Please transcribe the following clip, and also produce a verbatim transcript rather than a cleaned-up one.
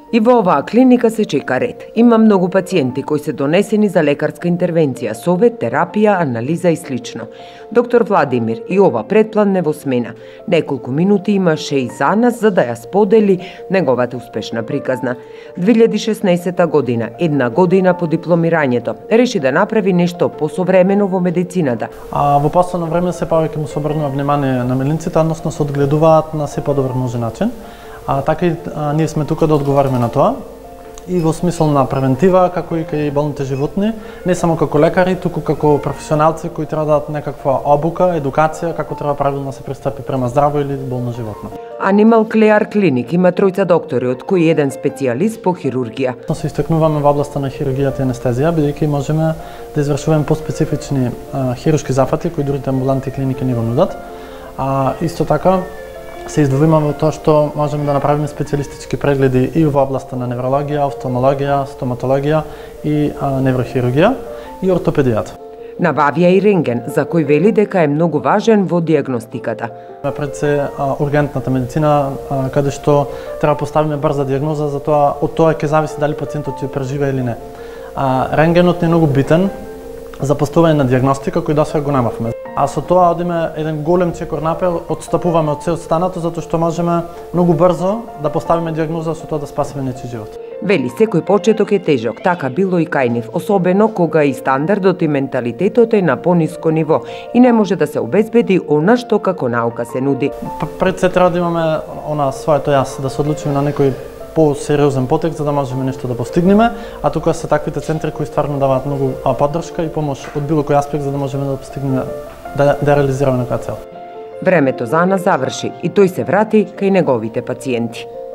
И во оваа клиника се чека ред. Има многу пациенти кои се донесени за лекарска интервенција, совет, терапија, анализа и слично. Доктор Владимир и ова предплан не во смена. Неколку минути имаше и за нас за да ја сподели неговата успешна приказна. две илјади и шеснаесета година, една година по дипломирањето, реши да направи нешто посовремено во медицината. А во последно време се повеќе му се обрнува внимание на мелинците, односно се одгледуваат на се подобар можен начин. А така и а, ние сме тука да одговариме на тоа и во смисол на превентива, како и кај болните животни, не само како лекари, туку како професионалци кои треба да дадат некаква обука, едукација како треба правилно се пристапи према здраво или болно животно. Animal Care Clinic има тројца доктори, од кои еден специјалист по хирургија. Се истакнуваме во областа на хирургијата и анестезија, бидејќи можеме да извршуваме поспецифични а, хируршки зафати кои другите амбулантни клиники не го нудат. А исто така се издвоимаме во тоа што можеме да направиме специјалистички прегледи и во областа на неврологија, офталмологија, стоматологија и а, неврохирургија и ортопедијата. Набавија и рентген, за кој вели дека е многу важен во диагностиката. Пред се а, ургентната медицина, а, каде што треба поставиме брза диагноза, затоа од тоа ќе зависи дали пациентот ќе преживее или не. А, рентгенот е многу битен за поставување на диагностика кој досега го немавме. А со тоа одиме еден голем чекор напред, отстапуваме од се останато затоа што можеме многу брзо да поставиме диагноза, со тоа да спасиме нечи живот. Вели, секој почеток е тежок, така било и кај нив, особено кога и стандардот и менталитетот е на пониско ниво и не може да се обезбеди она што како наука се нуди. Пред се треба да имаме она своето јас, да се одлучиме на некој по-сериозен потек за да можеме нешто да постигнеме, а тука се таквите центри кои стварно даваат многу поддршка и помош од било кој аспект за да можеме да постигнеме да, да реализираме некоја цел. Времето за нас заврши и тој се врати кај неговите пациенти.